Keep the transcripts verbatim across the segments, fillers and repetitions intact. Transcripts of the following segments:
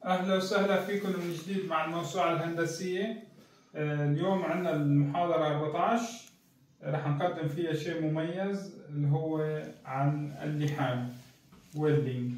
أهلا وسهلا فيكم من جديد مع الموسوعة الهندسية. اليوم عندنا المحاضرة أربعة عشر رح نقدم فيها شيء مميز اللي هو عن اللحام ويلدينج.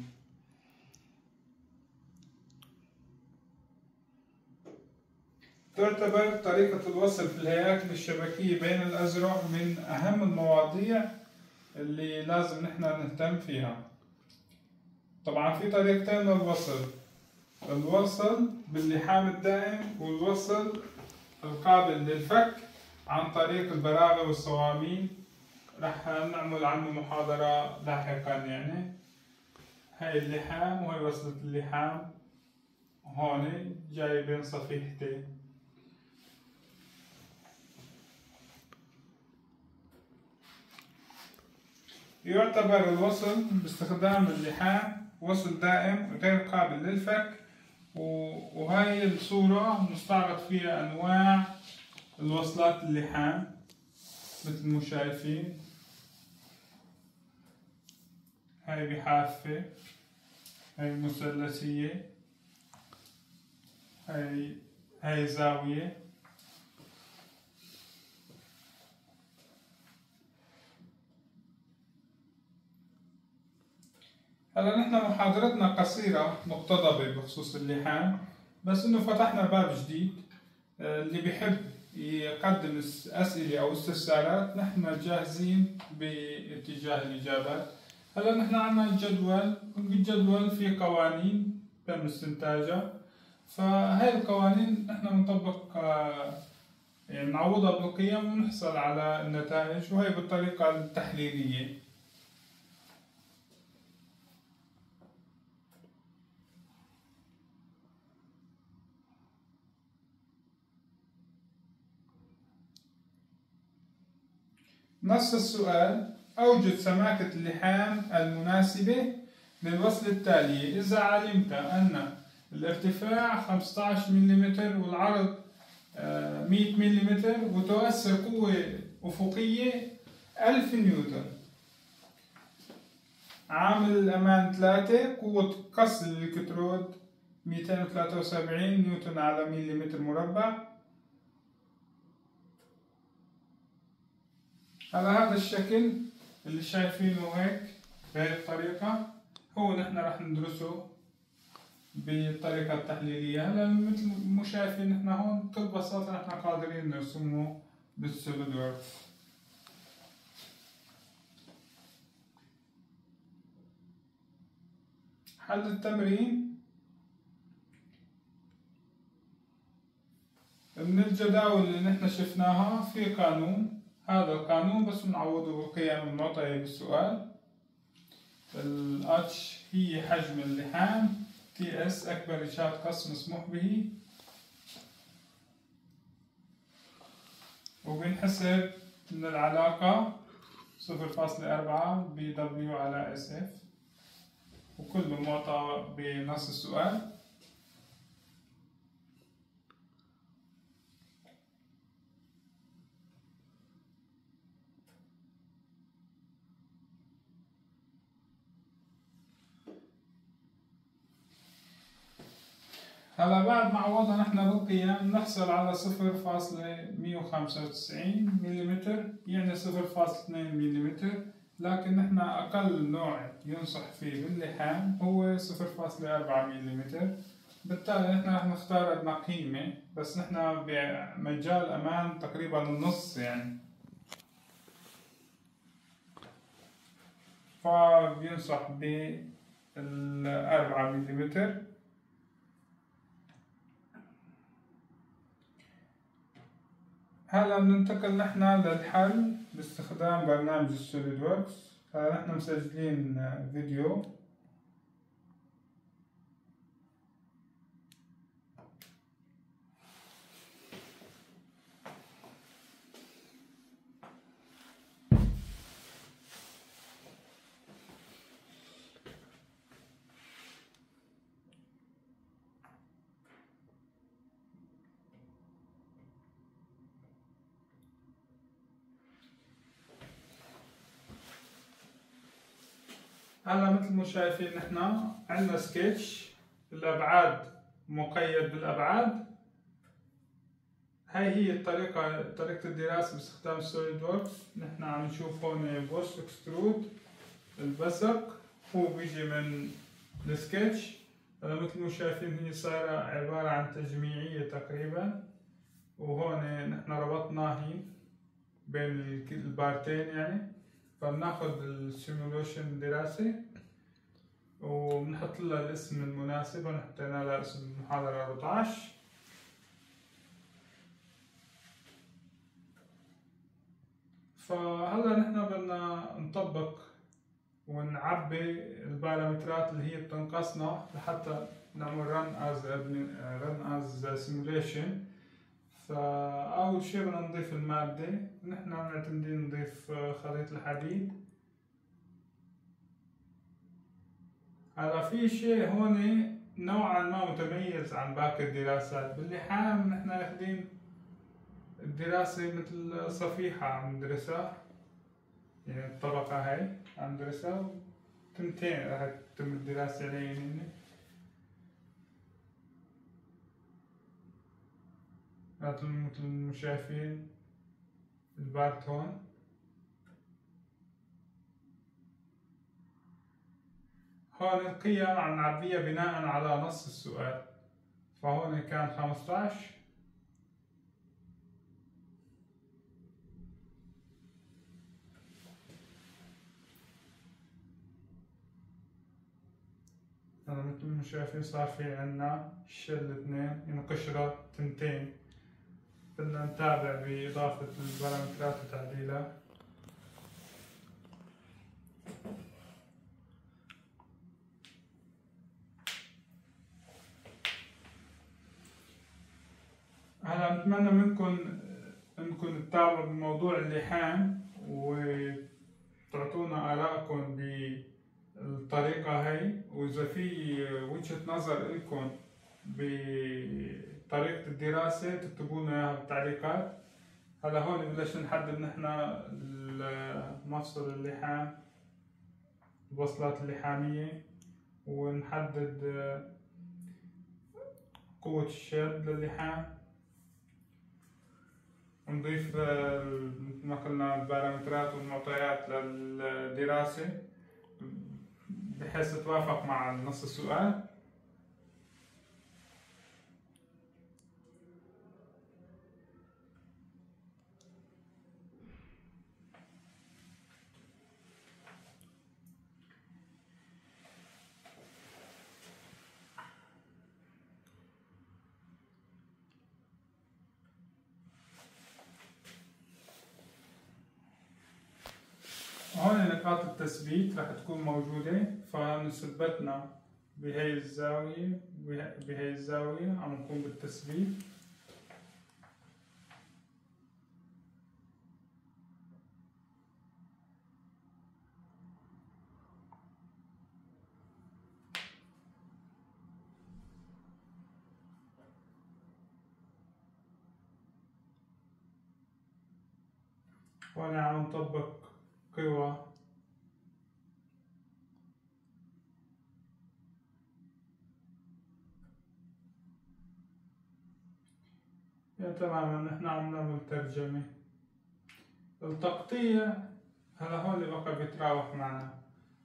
تعتبر طريقة الوصل في الهياكل الشبكية بين الأذرع من أهم المواضيع اللي لازم نحن نهتم فيها. طبعا في طريقتين للوصل: الوصل باللحام الدائم والوصل القابل للفك عن طريق البراغي والصواميل. رح نعمل عنه محاضرة لاحقا. يعني هاي اللحام وهي وصلة اللحام هون جاي بين صفيحتين. يعتبر الوصل باستخدام اللحام وصل دائم غير قابل للفك، وهاي الصورة مستعرض فيها أنواع الوصلات اللحام مثل ما شايفين. هاي بحافة، هاي مثلثية، هاي هاي زاوية. هلا نحن محاضرتنا قصيرة مقتضبة بخصوص اللحام، بس انه فتحنا باب جديد. اللي بيحب يقدم أسئلة أو استفسارات نحن جاهزين باتجاه الإجابات. هلا نحن عنا جدول، بالجدول في قوانين تم استنتاجها، فهاي القوانين نحن بنطبق، يعني نعوضها بالقيم ونحصل على النتائج، وهي بالطريقة التحليلية. نص السؤال: أوجد سماكة اللحام المناسبة للوصلة التالية إذا علمت أن الارتفاع خمسة عشر ملم والعرض مئة ملم وتؤثر قوة أفقية ألف نيوتن. عامل الأمان ثلاثة، قوة قص الإلكترود مئتين وثلاثة وسبعين نيوتن على مليمتر مربع. على هذا الشكل اللي شايفينه هيك بهي الطريقة هو نحن رح ندرسه بالطريقة التحليلية. هلا مثل ما شايفين نحن هون بكل بساطة نحن قادرين نرسمه بالسوليد ووركس. حل التمرين: من الجداول اللي نحن شفناها في قانون، هذا القانون بس بنعوضه بالقيم المعطية بالسؤال. ال H هي حجم اللحام، T S أكبر إشارة قص مسموح به، وبنحسب من العلاقة صفر فاصلة أربعة ب W على S F، وكله معطى بنص السؤال. هلا بعد ما عوضنا نحن بالقيم نحصل على صفر فاصلة مئة وخمسة وتسعين ملم، يعني صفر فاصلة اثنين ملم، لكن نحن أقل نوع ينصح فيه باللحام هو صفر فاصلة أربعة ملم. بالتالي نحن رح نختار أدنى قيمة، بس نحن بمجال أمان تقريبا النص، يعني فبينصح بالأربعة ملم. هلا بننتقل نحن للحل باستخدام برنامج السوليد ووركس. هلا نحن مسجلين فيديو. هلا مثل ما شايفين نحن عندنا سكتش. الأبعاد مقيد بالأبعاد. هاي هي الطريقة طريقة الدراسة باستخدام سوليد ووركس. نحن عم نشوف هون بوست اكسترود البزق، هو بيجي من السكتش. هلا مثل ما شايفين هي صايرة عبارة عن تجميعية تقريبا، وهون نحن ربطناه بين البارتين يعني. فبناخد السيمولوشن دراسة وبنحط لها الاسم المناسب، ونحطينا لها اسم المحاضرة أربعة عشر. فهلا نحن بدنا نطبق ونعبي البارامترات اللي هي بتنقصنا لحتى نعمل run as run as simulation. فأول شيء بدنا نضيف المادة. نحن معتمدين نضيف خليط الحديد. هلا في شيء هون نوعا ما متميز عن باقي الدراسات. باللحام نحن اخذين الدراسة مثل صفيحة عم ندرسها، يعني الطبقة هاي عم ندرسها، تنتين راح تتم الدراسة عليهن. مثل مثل ما شايفين البارت هون. هون القيم عم نعبيها بناء على نص السؤال. فهون كان خمسة عشر، هلا مثل ما شايفين صار في عنا شل اثنين، يعني قشرة تنتين. بدنا نتابع بإضافة البارامترات وتعديلها. هلا نتمنى منكم انكم تتابعوا بموضوع اللحام وتعطونا آرائكم بالطريقة هاي، وإذا في وجهة نظر لكم بطريقة الدراسة تكتبوا لنا إياها بالتعليقات. هلا هون بلشنا نحدد نحن مفصل اللحام، الوصلات اللحامية، ونحدد قوة الشد للحام، ونضيف مثل ما قلنا البارامترات والمعطيات للدراسة بحيث تتوافق مع نص السؤال. هون نقاط التثبيت رح تكون موجودة. فنثبتنا بهي الزاوية بهي الزاوية عم نقوم بالتثبيت. هون عم نطبق قوى. يعني تماما نحن عم نعمل ترجمة. التقطيع هلا هون بقى بيتراوح معنا.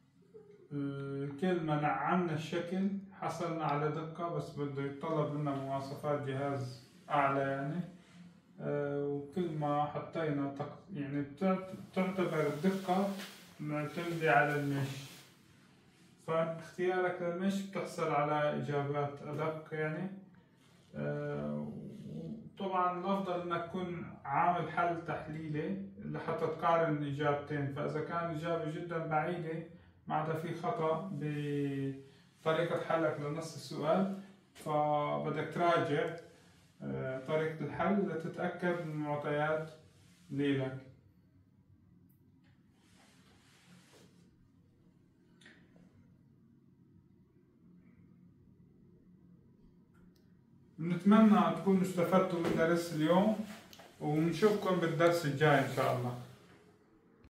كل ما نعمنا الشكل حصلنا على دقة، بس بده يتطلب منا مواصفات جهاز أعلى يعني. أه وكل ما حطينا تق... يعني تعتبر الدقة معتمدة على المش. فاختيارك للمش بتحصل على إجابات أدق يعني. أه طبعا الأفضل إنك تكون عامل حل تحليلي لحتى تقارن الإجابتين. فإذا كان الإجابة جدا بعيدة معناتها في خطأ بطريقة حلك لنص السؤال، فبدك تراجع طريقة الحل لتتأكد من المعطيات ليلك. نتمنى تكونوا استفدتوا من درس اليوم، ونشوفكم بالدرس الجاي إن شاء الله.